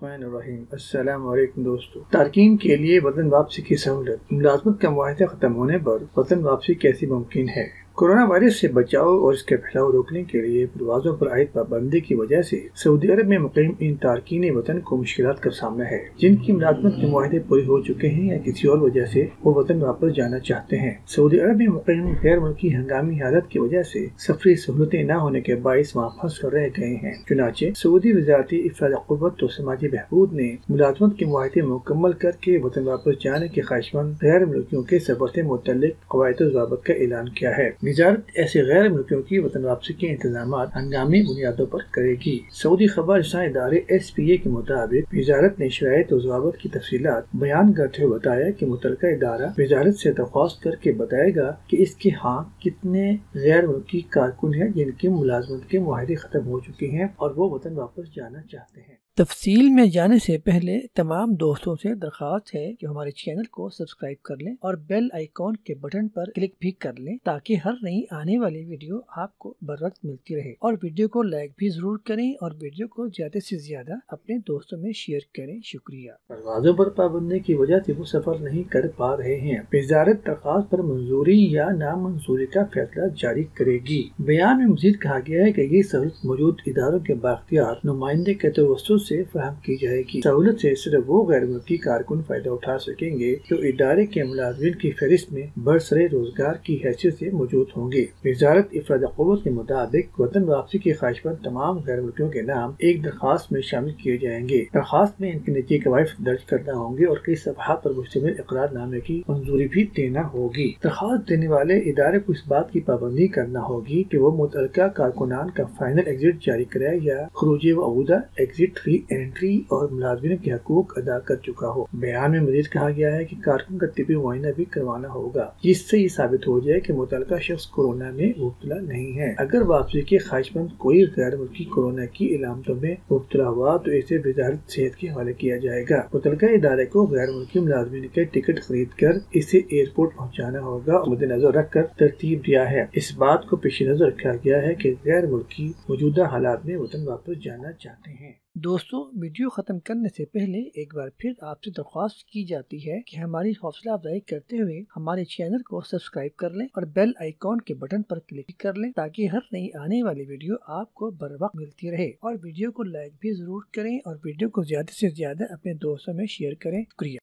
बिस्मिल्लाहिर्रहमानिर्रहीम। अस्सलाम वालेकुम दोस्तों। तारकीन के लिए वतन वापसी की सहूलत। मुलाजमत का मुआहदा खत्म होने पर वतन वापसी कैसी मुमकिन है? कोरोना वायरस से बचाव और इसके फैलाव रोकने के लिए परवाज़ों पर आयद पाबंदी की वजह से सऊदी अरब में मुक़ीम इन तारकीन वतन को मुश्किलात का सामना है, जिनकी मुलाजमत के मुआहदे पूरे हो चुके हैं या किसी और वजह से वो वतन वापस जाना चाहते हैं। सऊदी अरब में मुक़ीम गैर मुल्की हंगामी हालत की वजह से सफरी सहूलतें न होने के बाइस वहाँ फंस कर रह गए हैं। चुनाचे सऊदी वज़ारत इफ़राद क़ुव्वत और समाजी बहबूद ने मुलाजमत के मुआहदे मुकम्मल करके वतन वापस जाने के ख्वाहिशमंद गैर मुल्कियों के सफ़र से मुतल्लिक़ क़वाइद व ज़वाबित का ऐलान किया है। वज़ारत ऐसे गैर मुल्कियों की वतन वापसी के इंतजाम हंगामी बुनियादों पर करेगी। सऊदी खबर रसां इदारे SPA के मुताबिक वज़ारत ने शराइत और ज़वाबित की तफसीलात बयान करते हुए बताया कि मुतल्लिका इदारा वज़ारत से दरख्वास्त करके बताएगा कि इसके यहाँ कितने गैर मुल्की कारकुन हैं जिनकी मुलाजमत के मुआहदे खत्म हो चुके हैं और वो वतन वापस जाना चाहते हैं। तफसील में जाने से पहले तमाम दोस्तों से दरख्वास्त है कि हमारे चैनल को सब्सक्राइब कर लें और बेल आइकॉन के बटन पर क्लिक भी कर लें ताकि हर नई आने वाली वीडियो आपको बर वक्त मिलती रहे। और वीडियो को लाइक भी जरूर करें और वीडियो को ज्यादा से ज्यादा अपने दोस्तों में शेयर करें। शुक्रिया। परवाज़ों पर पाबंदी की वजह से वो सफर नहीं कर पा रहे हैं। वज़ारत दरख्वास्त पर मंजूरी या नामंजूरी का फैसला जारी करेगी। बयान में मजीद कहा गया है कि ये सहूलत मौजूद इदारों के बाख्तियार नुमाइंदे के तवज्जुह से फराहम की जाएगी। सहूलत से सिर्फ वो गैर मुल्की कारकुन फायदा उठा सकेंगे जो इदारे के मुलाजिमीन की फहरिस्त में बरसरे रोजगार की हैसियत से मौजूद होंगे। वज़ारत इफ़राद क़ुव्वत के मुताबिक वतन वापसी के ख्वाहिशमंद तमाम गैर मुल्कियों के नाम एक दरख्वास्त में शामिल किए जाएंगे। दरख्वास्त में इनके निजी कवायद दर्ज करना होंगे और कई सफ़हात पर मुश्तमिल इक़रारनामे की मंजूरी भी देना होगी। दरख्वास्त देने वाले इदारे को इस बात की पाबंदी करना होगी कि वो मुतल्लिका कारकुनान का फाइनल एग्जिट जारी कराए या खुरूज वअूदा एग्जिट री एंट्री और मुलाजमीन के हकूक अदा कर चुका हो। बयान में मजीद कहा गया है कि कारकुन का तिब्बी मुआयना भी करवाना होगा जिससे ये साबित हो जाए कि मुतल्लिका शख्स कोरोना में मुब्तला नहीं है। अगर वापसी के ख्वाहिशमंद कोई गैर मुल्की कोरोना की इलामतों में मुब्तला हुआ तो इसे वज़ारत सेहत के हवाले किया जाएगा। मुतल्लिका इदारे को गैर मुल्की मुलाजमीन के टिकट खरीद कर इसे एयरपोर्ट पहुँचाना होगा और मद्देनजर रख कर तरतीब दिया है। इस बात को पेश नजर रखा गया है कि गैर मुल्की मौजूदा हालात में वतन वापस जाना चाहते हैं। दोस्तों, वीडियो ख़त्म करने से पहले एक बार फिर आपसे दरख्वास्त की जाती है कि हमारी हौसला अफजाई करते हुए हमारे चैनल को सब्सक्राइब कर लें और बेल आइकॉन के बटन पर क्लिक कर लें ताकि हर नई आने वाली वीडियो आपको बर वक्त मिलती रहे। और वीडियो को लाइक भी जरूर करें और वीडियो को ज्यादा से ज्यादा अपने दोस्तों में शेयर करें। शुक्रिया।